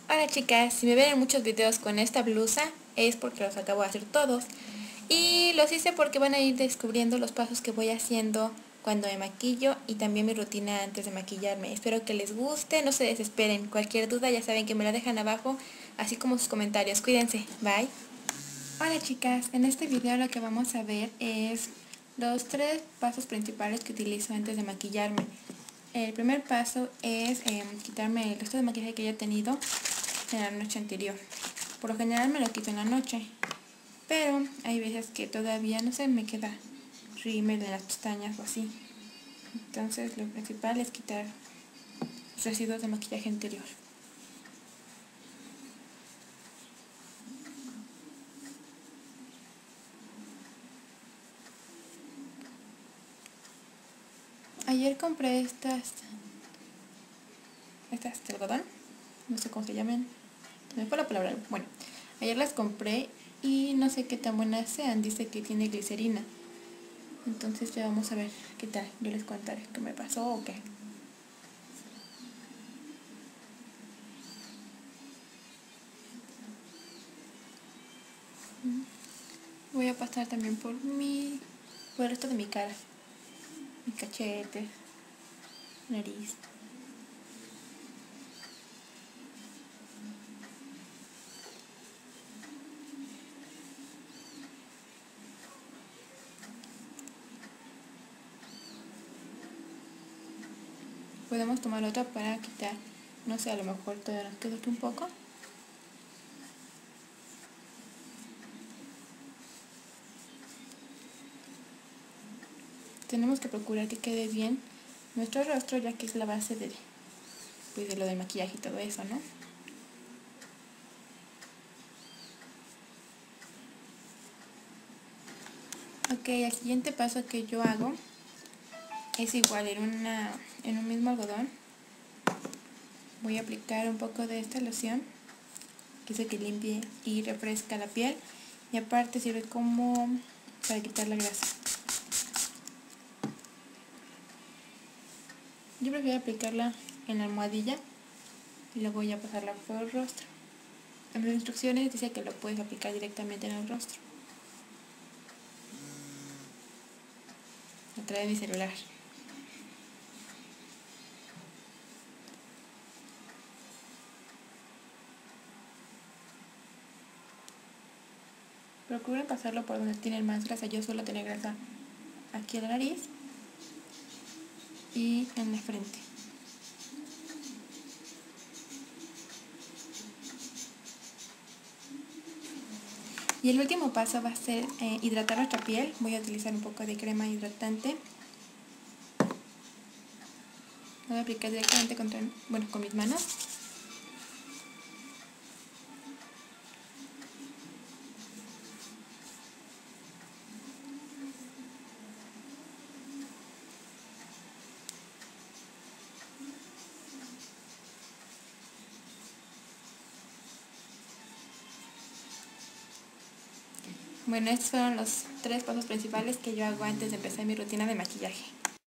Hola chicas, si me ven en muchos videos con esta blusa es porque los acabo de hacer todos y los hice porque van a ir descubriendo los pasos que voy haciendo cuando me maquillo y también mi rutina antes de maquillarme. Espero que les guste, no se desesperen, cualquier duda ya saben que me la dejan abajo, así como sus comentarios. Cuídense, bye. Hola chicas, en este video lo que vamos a ver es los 3 pasos principales que utilizo antes de maquillarme. El primer paso es quitarme el resto de maquillaje que haya tenido en la noche anterior. Por lo general me lo quito en la noche, pero hay veces que todavía no sé, me queda rímel en las pestañas o así. Entonces lo principal es quitar los residuos de maquillaje anterior. Ayer compré estas de algodón, no sé cómo se llaman, se me fue la palabra. Bueno, ayer las compré y no sé qué tan buenas sean, dice que tiene glicerina. Entonces ya vamos a ver qué tal, yo les contaré qué me pasó o qué. Voy a pasar también por el resto de mi cara, mis cachetes, nariz. Podemos tomar otra para quitar, no sé, a lo mejor todavía nos queda aquí un poco. Tenemos que procurar que quede bien nuestro rostro, ya que es la base de lo del maquillaje y todo eso, ¿no? Ok, el siguiente paso que yo hago es igual, en un mismo algodón voy a aplicar un poco de esta loción que hace que limpie y refresca la piel, y aparte sirve como para quitar la grasa. Yo prefiero aplicarla en la almohadilla y luego voy a pasarla por el rostro. En las instrucciones dice que lo puedes aplicar directamente en el rostro. Lo trae mi celular. Procuren pasarlo por donde tienen más grasa. Yo suelo tener grasa aquí en la nariz y en la frente. Y el último paso va a ser hidratar nuestra piel. Voy a utilizar un poco de crema hidratante. Lo voy a aplicar directamente con mis manos. Bueno, estos fueron los 3 pasos principales que yo hago antes de empezar mi rutina de maquillaje.